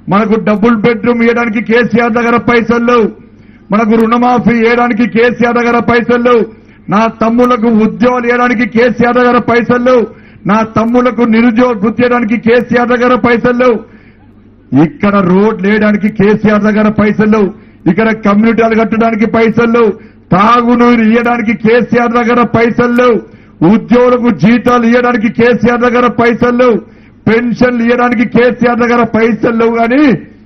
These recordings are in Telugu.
మనకు డబుల్ బెడ్రూమ్ ఇవ్వడానికి కేసీఆర్ దగ్గర పైసలు లేవు, మనకు రుణమాఫీ చేయడానికి కేసీఆర్ దగ్గర పైసలు లేవు, నా తమ్ములకు ఉద్యోగాలు ఇవ్వడానికి కేసీఆర్ దగ్గర పైసలు లేవు, నా తమ్ములకు నిరుద్యోగ వృత్తి చేయడానికి కేసీఆర్ దగ్గర పైసలు లేవు, ఇక్కడ రోడ్లు వేయడానికి కేసీఆర్ దగ్గర పైసలు లేవు, ఇక్కడ కమ్యూనిటీలు కట్టడానికి పైసలు లేవు, తాగునీరు ఇవ్వడానికి కేసీఆర్ దగ్గర పైసలు లేవు, ఉద్యోగులకు జీతాలు ఇవ్వడానికి కేసీఆర్ దగ్గర పైసలు లేవు, పెన్షన్లు ఇవ్వడానికి కేసీఆర్ దగ్గర పైసలు లేవు. కానీ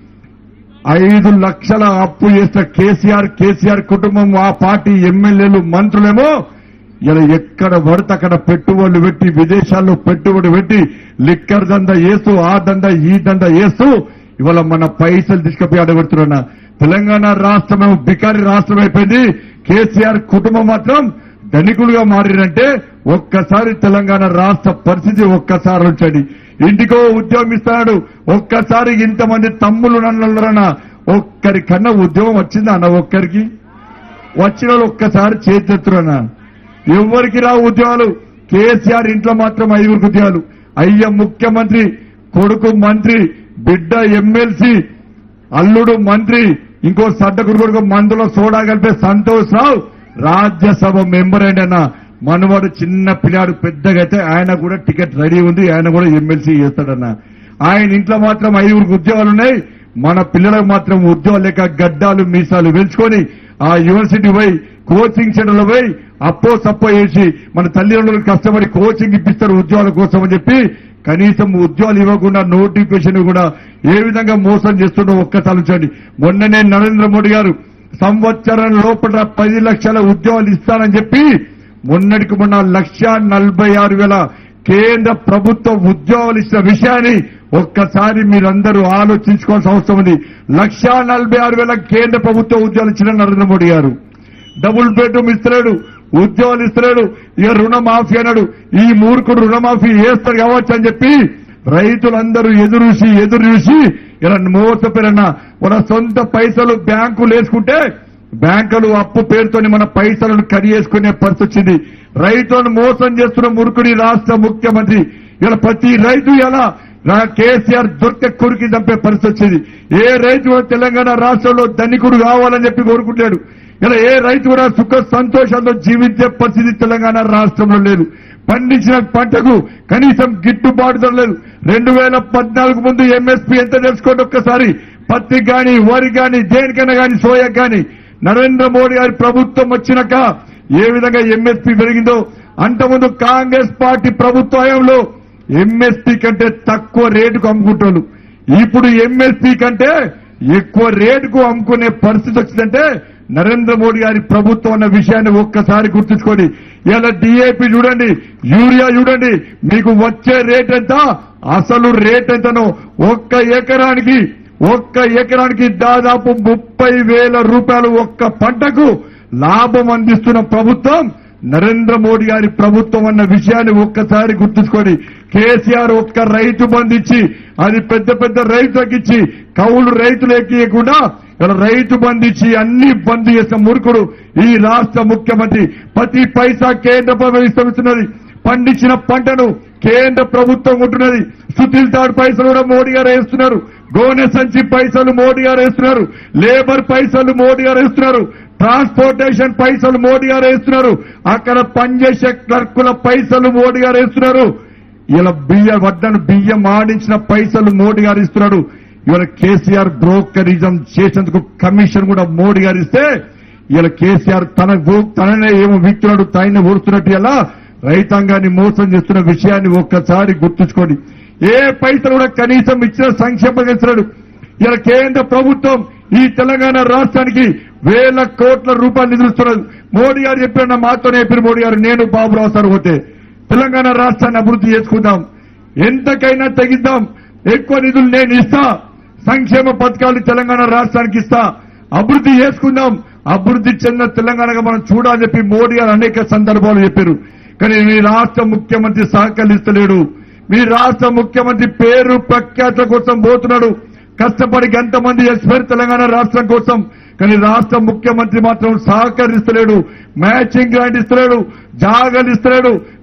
5 లక్షల అప్పు చేసిన కేసీఆర్ కుటుంబం, ఆ పార్టీ ఎమ్మెల్యేలు మంత్రులేమో ఇలా ఎక్కడ పడితే అక్కడ పెట్టుబడులు పెట్టి విదేశాల్లో పెట్టుబడి పెట్టి లిక్కర్ దందా చేస్తూ ఆ దందా ఈ దందా చేస్తూ ఇవాళ మన పైసలు తీసుకుపోయి అడగడుతున్నా. తెలంగాణ రాష్ట్రం బికారి రాష్ట్రం అయిపోయింది. కేసీఆర్ కుటుంబం మాత్రం ధనికులుగా మారినంటే ఒక్కసారి తెలంగాణ రాష్ట్ర పరిస్థితి ఒక్కసారి ఉంచండి. ఇంటికో ఉద్యోగం ఇస్తాడు, ఒక్కసారి ఇంతమంది తమ్ముళ్ళు నన్నరన్నా ఒక్కరికన్నా ఉద్యోగం వచ్చిందా అన్న? ఒక్కరికి వచ్చిన వాళ్ళు ఒక్కసారి చేతున్నా. ఎవరికి రావు ఉద్యోగాలు. కేసీఆర్ ఇంట్లో మాత్రం 5 ఉద్యోగాలు. అయ్య ముఖ్యమంత్రి, కొడుకు మంత్రి, బిడ్డ ఎమ్మెల్సీ, అల్లుడు మంత్రి, ఇంకో సడ్డకుడు మందులో సోడా కలిపే సంతోష్ రావు రాజ్యసభ మెంబర్ అయిన మనవాడు చిన్న పిల్లాడు, పెద్దగా అయితే ఆయన కూడా టికెట్ రెడీ ఉంది, ఆయన కూడా ఎమ్మెల్సీ చేస్తాడన్న. ఆయన ఇంట్లో మాత్రం 5 ఉద్యోగాలు ఉన్నాయి. మన పిల్లలకు మాత్రం ఉద్యోగాలు లేక గడ్డాలు మీసాలు పెంచుకొని ఆ యూనివర్సిటీ పోయి కోచింగ్ సెంటర్లో పోయి అప్పో సప్పో వేసి మన తల్లిదండ్రులకు కష్టపడి కోచింగ్ ఇప్పిస్తారు ఉద్యోగాల కోసం అని చెప్పి కనీసం ఉద్యోగాలు ఇవ్వకుండా నోటిఫికేషన్ కూడా ఏ విధంగా మోసం చేస్తుండో ఒక్కసారి ఉంచండి. మొన్ననే నరేంద్ర మోడీ గారు సంవత్సరం లోపల 10 లక్షల ఉద్యోగాలు ఇస్తానని చెప్పి మొన్నటికి మొన్న 1,46,000 కేంద్ర ప్రభుత్వ ఉద్యోగాలు ఇచ్చిన విషయాన్ని ఒక్కసారి మీరందరూ ఆలోచించుకోవాల్సిన అవసరం ఉంది. 1,46,000 కేంద్ర ప్రభుత్వ ఉద్యోగాలు ఇచ్చిన నరేంద్ర మోడీ గారు డబుల్ బెడ్రూమ్ ఇస్తున్నాడు, ఉద్యోగాలు ఇస్తున్నాడు, ఇక రుణమాఫీ అన్నాడు. ఈ మూర్ఖుడు రుణమాఫీ చేస్తాడు కావచ్చు అని చెప్పి రైతులందరూ ఎదురు చూసి ఇలా మోసపోయిన మన సొంత పైసలు బ్యాంకులు వేసుకుంటే బ్యాంకులు అప్పు పేరుతోని మన పైసలను కడిగేసుకునే పరిస్థితి వచ్చింది. రైతులను మోసం చేస్తున్న మురుకుడి రాష్ట్ర ముఖ్యమంత్రి ఇలా ప్రతి రైతు ఎలా కేసీఆర్ దొరికే కొరికి చంపే పరిస్థితి వచ్చింది. ఏ రైతు కూడా తెలంగాణ రాష్ట్రంలో ధనికుడు కావాలని చెప్పి కోరుకుంటాడు. ఇలా ఏ రైతు కూడా సుఖ సంతోషాలతో జీవించే పరిస్థితి తెలంగాణ రాష్ట్రంలో లేదు. పండించిన పంటకు కనీసం గిట్టుబాటు ధర లేదు. 2014 ముందు ఎంఎస్పీ ఎంత తెలుసుకోండి ఒక్కసారి. పత్తి గాని, వరి గాని, దేనికైనా గాని, సోయా గాని నరేంద్ర మోడీ గారి ప్రభుత్వం వచ్చినాక ఏ విధంగా ఎంఎస్పీ పెరిగిందో అంతకుముందు కాంగ్రెస్ పార్టీ ప్రభుత్వంలో ఎంఎస్పీ కంటే తక్కువ రేటుకు అమ్ముకుంటారు. ఇప్పుడు ఎంఎస్పీ కంటే ఎక్కువ రేటుకు అమ్ముకునే పరిస్థితి వచ్చిందంటే నరేంద్ర మోడీ గారి ప్రభుత్వం అన్న విషయాన్ని ఒక్కసారి గుర్తుంచుకోండి. ఇలా డిఏపీ చూడండి, యూరియా చూడండి, మీకు వచ్చే రేట్ ఎంత, అసలు రేట్ ఎంతనో ఒక్క ఎకరానికి దాదాపు 30,000 రూపాయలు ఒక్క పంటకు లాభం అందిస్తున్న ప్రభుత్వం నరేంద్ర మోడీ గారి ప్రభుత్వం అన్న విషయాన్ని ఒక్కసారి గుర్తుంచుకోండి. కేసీఆర్ ఒక్క రైతు బంధు ఇచ్చి అది పెద్ద పెద్ద రైతులకు ఇచ్చి కౌలు రైతులు ఎక్కియకుండా ఇలా రైతు బంధు ఇచ్చి అన్ని బంద్ చేసిన మురుకుడు ఈ రాష్ట్ర ముఖ్యమంత్రి. ప్రతి పైసా కేంద్ర ప్రభుత్వం ఇస్తున్నది. పండించిన పంటను కేంద్ర ప్రభుత్వం ఉంటున్నది. సుతిల్ తాడు పైసలు కూడా మోడీ గారు వేస్తున్నారు. గోనె సంచి పైసలు మోడీ గారు వేస్తున్నారు. లేబర్ పైసలు మోడీ గారు వేస్తున్నారు. ట్రాన్స్పోర్టేషన్ పైసలు మోడీ గారు వేస్తున్నారు. అక్కడ పనిచేసే క్లర్కుల పైసలు మోడీ గారు వేస్తున్నారు. ఇలా బియ్యం ఆడించిన పైసలు మోడీ గారు ఇస్తున్నాడు. ఇవాళ కేసీఆర్ బ్రోకరిజం చేసేందుకు కమిషన్ కూడా మోడీ గారు ఇస్తే ఇలా కేసీఆర్ తననే ఏమో విక్తున్నాడు, తననే ఓడుతున్నట్టు ఇలా రైతాంగాన్ని మోసం చేస్తున్న విషయాన్ని ఒక్కసారి గుర్తుంచుకోండి. ఏ పైసలు కూడా కనీసం ఇచ్చిన సంక్షేమం ఇస్తున్నాడు. ఇలా కేంద్ర ప్రభుత్వం ఈ తెలంగాణ రాష్ట్రానికి 1,000 కోట్ల రూపాయలు నిధులుస్తున్నారు. మోడీ గారు చెప్పిన మాతోనే చెప్పిన మోడీ గారు, నేను బాబురావు సార్ పోతే తెలంగాణ రాష్ట్రాన్ని అభివృద్ధి చేసుకుందాం, ఎంతకైనా తగ్గిద్దాం, ఎక్కువ నిధులు నేను ఇస్తా, సంక్షేమ పథకాలు తెలంగాణ రాష్ట్రానికి ఇస్తా, అభివృద్ధి చేసుకుందాం, అభివృద్ధి చెందిన తెలంగాణగా మనం చూడాలని చెప్పి మోడీ గారు అనేక సందర్భాలు చెప్పారు. కానీ మీ రాష్ట్ర ముఖ్యమంత్రి సహకరిస్తలేడు. మీ రాష్ట్ర ముఖ్యమంత్రి పేరు ప్రఖ్యాతుల కోసం పోతున్నాడు. కష్టపడి ఎంతమంది ఎక్స్పైర్ తెలంగాణ రాష్ట్రం కోసం. కానీ రాష్ట్ర ముఖ్యమంత్రి మాత్రం సహకరిస్తలేడు. మ్యాచింగ్ గ్రాంట్ ఇస్తలేడు, జాగాలు ఇస్తలేడు,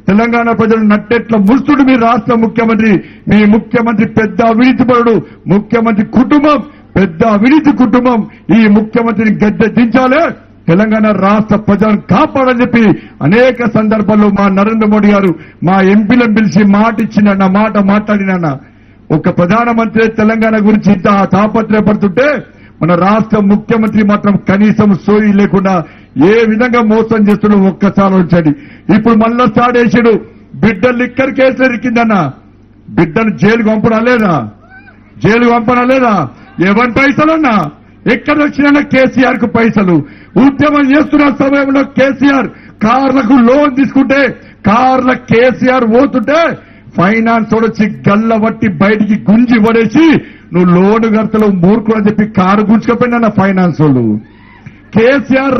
తెలంగాణ ప్రజలు నట్టెట్ల ముస్తుడు మీ రాష్ట్ర ముఖ్యమంత్రి. మీ ముఖ్యమంత్రి పెద్ద అవినీతిపరుడు. ముఖ్యమంత్రి కుటుంబం పెద్ద అవినీతి కుటుంబం. ఈ ముఖ్యమంత్రిని గద్దె దించాలే, తెలంగాణ రాష్ట్ర ప్రజలను కాపాడని చెప్పి అనేక సందర్భాల్లో మా నరేంద్ర మోడీ గారు మా ఎంపీలను పిలిచి మాట ఇచ్చిందన్న, మాట మాట్లాడినన్న. ఒక ప్రధానమంత్రి తెలంగాణ గురించి ఇంత తాపత్రయపడుతుంటే మన రాష్ట్ర ముఖ్యమంత్రి మాత్రం కనీసం సోయి లేకుండా ఏ విధంగా మోసం చేస్తున్నాడో ఒక్కసారి వచ్చాడు. ఇప్పుడు మళ్ళా స్టార్ట్ చేసాడు. బిడ్డ లిక్కర్ కేసులు ఇరికిందన్న. బిడ్డను జైలుకు పంపడాలేదా? జైలుకు పంపడాలేదా? ఎవరి పైసలన్నా ఎక్కడ వచ్చినా కేసీఆర్ కు పైసలు. ఉద్యమం చేస్తున్న సమయంలో కేసీఆర్ కార్లకు లోన్ తీసుకుంటే కార్ల కేసీఆర్ పోతుంటే ఫైనాన్స్ వచ్చి గల్లబట్టి బయటికి గుంజి పడేసి నువ్వు లోను కడతలో మూర్ఖుడు అని చెప్పి కారు గుంజుకపోయినా ఫైనాన్స్ వాళ్ళు. కేసీఆర్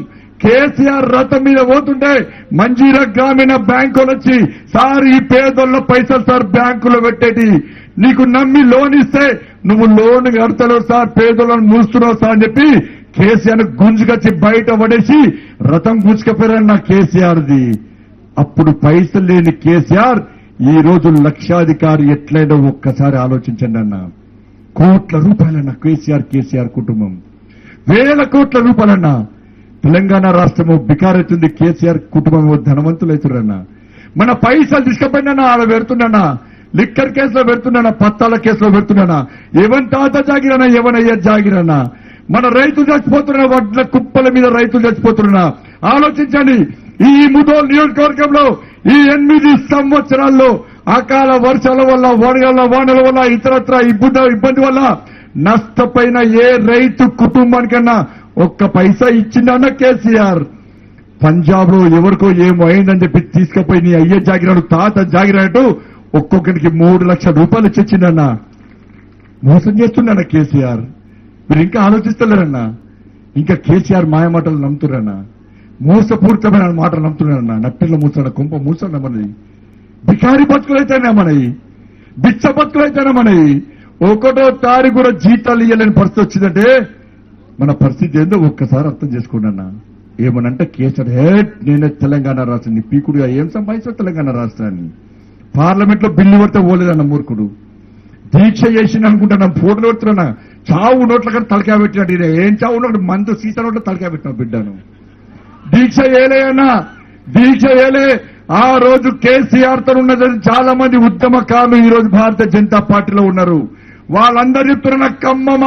రథం మీద పోతుంటే మంజీరా గ్రామీణ బ్యాంకులు వచ్చి సార్ ఈ పేదోళ్ళ పైసలు సార్ బ్యాంకులో పెట్టేటి, నీకు నమ్మి లోన్ ఇస్తే నువ్వు లోన్ కడతలేవు సార్, పేదోళ్ళను మూస్తున్నావు సార్ అని చెప్పి కేసీఆర్ గుంజుకొచ్చి బయట పడేసి రథం గుంజుకపోయారన్న కేసీఆర్ది. అప్పుడు పైసలు లేని కేసీఆర్ ఈ రోజు లక్షాధికారి ఎట్లయినా ఒక్కసారి ఆలోచించండి అన్న. కోట్ల రూపాయలన్న కేసీఆర్ కుటుంబం, వేల కోట్ల రూపాయలన్న. తెలంగాణ రాష్ట్రము బికారెత్తుంది, కేసీఆర్ కుటుంబం ధనవంతులైతురన్న. మన పైసలు తీసుకుపోయినా ఆడ పెడుతున్నా, లిక్కర్ కేసులో పెడుతున్నా, పత్తాల కేసులో పెడుతున్నా. ఎవరి తాత జాగిరన్నా, ఎవనయ్య జాగిరన్నా. మన రైతులు చచ్చిపోతున్నా, వడ్ల కుప్పల మీద రైతులు చచ్చిపోతున్నా. ఆలోచించండి. ఈ ముదోల్ నియోజకవర్గంలో ఈ 8 సంవత్సరాల్లో అకాల వర్షాల వల్ల, వడగళ్ల వానల వల్ల, ఇతరత్ర ఇబ్బంది వల్ల నష్టపోయిన ఏ రైతు కుటుంబానికన్నా ఒక్క పైసా ఇచ్చిందన్న కేసీఆర్. పంజాబ్ లో ఎవరికో ఏమో అయిందని చెప్పి తీసుకుపోయి నీ అయ్యే జాగిరాడు, తాత జాగిరాడు ఒక్కొక్కరికి 3 లక్షల రూపాయలు ఇచ్చిందన్న. మోసం చేస్తున్నాడు కేసీఆర్. మీరు ఇంకా ఆలోచిస్తలేరన్నా. ఇంకా కేసీఆర్ మాయమాటలు నమ్ముతున్నారన్నా, మోసపూరితమైన మాటలు నమ్ముతున్నారన్నా. నట్టెళ్ళ మూసాడు, కొంప మూసాడు మనది. బికారి బతుకులైతేనే మనవి, బిచ్చ బతుకులైతేనే మనవి. 1వ తారీఖు కూడా జీతాలు ఇయ్యలేని పరిస్థితి వచ్చిందంటే మన పరిస్థితి ఏందో ఒక్కసారి అర్థం చేసుకోండి అన్న. ఏమనంటే కేసీఆర్ నేనే తెలంగాణ రాష్ట్రాన్ని పీకుడుగా ఏం సంపాదించా తెలంగాణ రాష్ట్రాన్ని. పార్లమెంట్ లో బిల్లు పడితే పోలేదన్న మూర్ఖుడు. దీక్ష చేసింది అనుకుంటున్నా, ఫోటోలు పెడుతున్నా. చావు నోట్ల కానీ తలకాయ పెట్టినట్టు. ఏం చావు నోట్లు, మందు సీసా నోట్లు తలకాయ పెట్టిన బిడ్డను. దీక్ష ఏలే అన్న, దీక్ష ఏలే. ఆ రోజు కేసీఆర్ తో ఉన్నదని చాలా మంది ఉద్యమకారులు ఈ రోజు భారతీయ జనతా పార్టీలో ఉన్నారు. వాళ్ళందరూ చెప్తున్న ఖమ్మం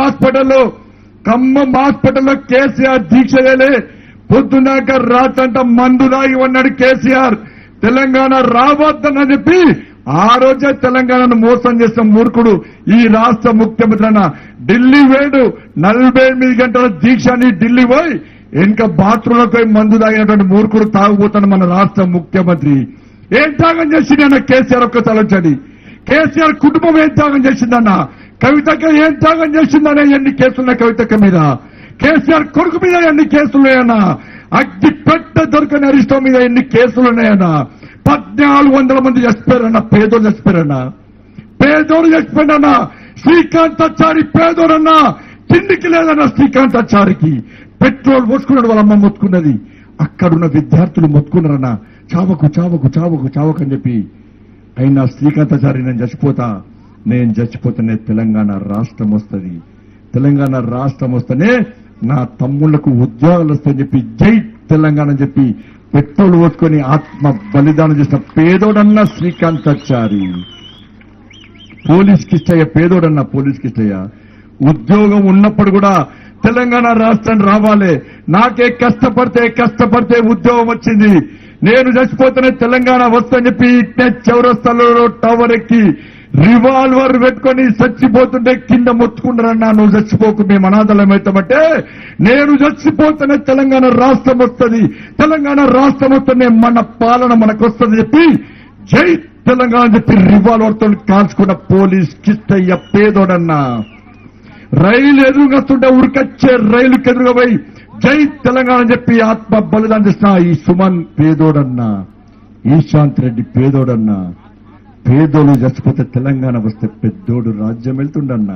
హాస్పిటల్లో కేసీఆర్ దీక్ష ఏలే. పొద్దున్నాక రాత్రంతా మందు దాగి ఉన్నాడు కేసీఆర్. తెలంగాణ రావద్దని చెప్పి ఆ రోజే తెలంగాణను మోసం చేసిన మూర్ఖుడు ఈ రాష్ట్ర ముఖ్యమంత్రి అన్న. ఢిల్లీ వేడు 48 గంటల దీక్షని ఢిల్లీ పోయి ఇంకా బాత్రూంలోకి పోయి మందు తాగినటువంటి మూర్ఖుడు తాగుపోతాడు మన రాష్ట్ర ముఖ్యమంత్రి. ఏం త్యాగం చేసిందన్న కేసీఆర్? ఒక్కసారి వచ్చాడు. కేసీఆర్ కుటుంబం ఏం త్యాగం చేసిందన్న? కవితకి ఏం త్యాగం చేసిందనే ఎన్ని కేసులున్నాయి కవితక్క మీద? కేసీఆర్ కొడుకు మీద ఎన్ని కేసులున్నాయన్నా? అగ్గి పెట్ట దొరకని అరిష్టం మీద ఎన్ని కేసులున్నాయన్నా? 1400 మంది చచ్చిపోయారన్న, పేదోడు చచ్చిపోయారన్నా. శ్రీకాంతాచారి పేదోడన్నా, తిండికి లేదన్న శ్రీకాంతాచారికి. పెట్రోల్ పోసుకున్నాడు, వాళ్ళ అమ్మ మొత్తుకున్నది. అక్కడున్న విద్యార్థులు మొత్తుకున్నారన్న, చావకు అని చెప్పి. అయినా శ్రీకాంతాచారి నేను చచ్చిపోతానే తెలంగాణ రాష్ట్రం వస్తుంది, తెలంగాణ రాష్ట్రం వస్తేనే నా తమ్ముళ్లకు ఉద్యోగాలు వస్తాయని చెప్పి జై తెలంగాణ అని చెప్పి పెట్రోల్ పోసుకొని ఆత్మ బలిదానం చేసిన పేదోడన్న శ్రీకాంతాచారి. పోలీస్ కిష్టయ్య పేదోడన్న, పోలీస్ కిష్టయ్య. ఉద్యోగం ఉన్నప్పుడు కూడా తెలంగాణ రాష్ట్రం రావాలి. నాకే కష్టపడితే ఉద్యోగం వచ్చింది. నేను చచ్చిపోతేనే తెలంగాణ వస్తుందని చెప్పి ఇట్నే చౌరస్తాలో టవర్ ఎక్కి రివాల్వర్ పెట్టుకొని చచ్చిపోతుంటే కింద మొత్తుకుంటారన్నా. నువ్వు చచ్చిపోకు, మేము అనాథలమవుతామంటే నేను చచ్చిపోతేనే తెలంగాణ రాష్ట్రం వస్తుంది, తెలంగాణ రాష్ట్రం వస్తేనే మన పాలన మనకు వస్తుంది చెప్పి జై తెలంగాణ చెప్పి రివాల్వర్ తో కాల్చుకున్న పోలీస్ కిష్టయ్య పేదోడన్నా. రైలు ఎదురుగొస్తుంటే ఉరికొచ్చే రైలుకి ఎదురుగా పోయి జై తెలంగాణ చెప్పి ఆత్మ బలిదానం చేసిన ఈ సుమన్ పేదోడన్నా, ఈశాంత్ రెడ్డి పేదోడన్నా. పేదోళ్ళు చచ్చిపోతే తెలంగాణ వస్తే పెద్దోడు రాజ్యం వెళ్తుండన్నా.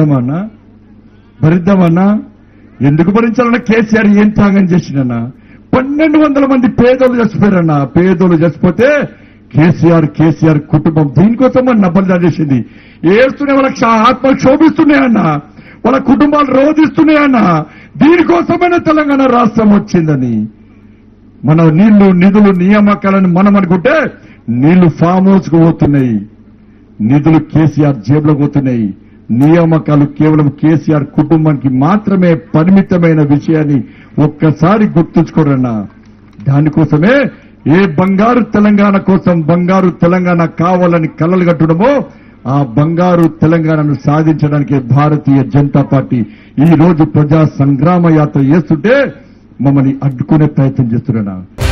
భరిద్దామన్నా? ఎందుకు భరించాలన్నా? కేసీఆర్ ఏం త్యాగం చేసిందన్నా? 1200 మంది పేదోళ్ళు చచ్చిపోయారన్న. పేదోళ్ళు చచ్చిపోతే కేసీఆర్ కుటుంబం దీనికోసం నబ్బలు చేసింది. ఏడుస్తూనే వాళ్ళకి ఆత్మలు క్షోభిస్తున్నాయన్న, వాళ్ళ కుటుంబాలు రోధిస్తున్నాయన్న. దీనికోసమైనా తెలంగాణ రాష్ట్రం వచ్చిందని. మన నీళ్లు నిధులు నియామకాలను మనం అనుకుంటే నీళ్లు ఫామ్ హౌస్ కు పోతున్నాయి, నిధులు కేసీఆర్ జేబులో పోతున్నాయి. నియామకాలు కేవలం కేసీఆర్ కుటుంబానికి మాత్రమే పరిమితమైన విషయాన్ని ఒక్కసారి గుర్తుంచుకోరన్నా. దానికోసమే ఏ బంగారు తెలంగాణ కోసం బంగారు తెలంగాణ కావాలని కలలు కట్టడమో ఆ బంగారు తెలంగాణను సాధించడానికి భారతీయ జనతా పార్టీ ఈ రోజు ప్రజా సంగ్రామ యాత్ర చేస్తుంటే మమ్మల్ని అడ్డుకునే ప్రయత్నం చేస్తున్నా.